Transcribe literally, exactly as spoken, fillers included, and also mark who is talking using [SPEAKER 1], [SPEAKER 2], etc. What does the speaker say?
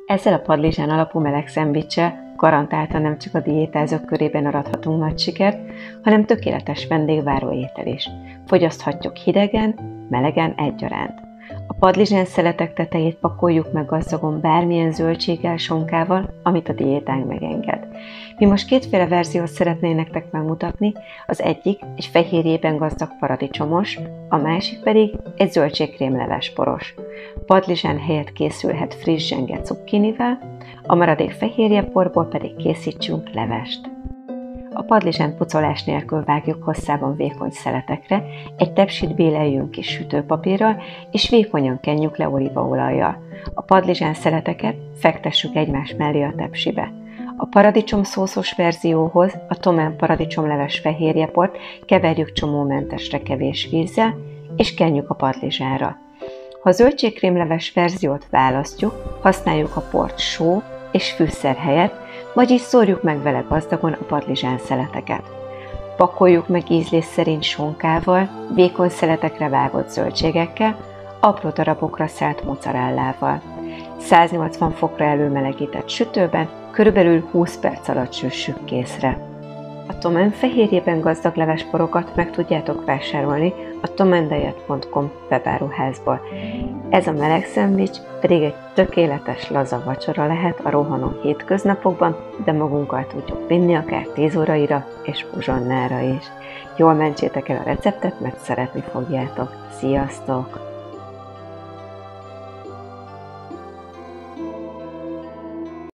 [SPEAKER 1] Ezzel a padlizsán alapú meleg szendvicssel garantáltan nem csak a diétázók körében arathatunk nagy sikert, hanem tökéletes vendégváró étel is. Fogyaszthatjuk hidegen, melegen egyaránt. A padlizsán szeletek tetejét pakoljuk meg gazdagon bármilyen zöldséggel, sonkával, amit a diétánk megenged. Mi most kétféle verziót szeretnénk nektek megmutatni, az egyik egy fehérjében gazdag paradicsomos, a másik pedig egy zöldségkrémleves poros. Padlizsán helyett készülhet friss zsenge cukkinivel, a maradék fehérjeporból pedig készítsünk levest. A padlizsánt pucolás nélkül vágjuk hosszában vékony szeletekre, egy tepsit béleljünk kis sütőpapírral, és vékonyan kenjük le olívaolajjal. A padlizsán szeleteket fektessük egymás mellé a tepsibe. A paradicsom szószos verzióhoz a tomán paradicsomleves fehérjeport keverjük csomómentesre kevés vízzel, és kenjük a padlizsánra. Ha a zöldségkrémleves verziót választjuk, használjuk a port só és fűszer helyett, vagyis szórjuk meg vele gazdagon a padlizsán szeleteket. Pakoljuk meg ízlés szerint sonkával, vékony szeletekre vágott zöldségekkel, apró darabokra szelt mozzarellával. száznyolcvan fokra előmelegített sütőben körülbelül húsz perc alatt süssük készre. A tomán fehérjében gazdag levesporokat meg tudjátok vásárolni a tomandiet pont com webáruházból. Ez a meleg szendvics pedig egy tökéletes laza vacsora lehet a rohanó hétköznapokban, de magunkkal tudjuk vinni akár tíz óraira és uzsonnára is. Jól mentsétek el a receptet, mert szeretni fogjátok. Sziasztok!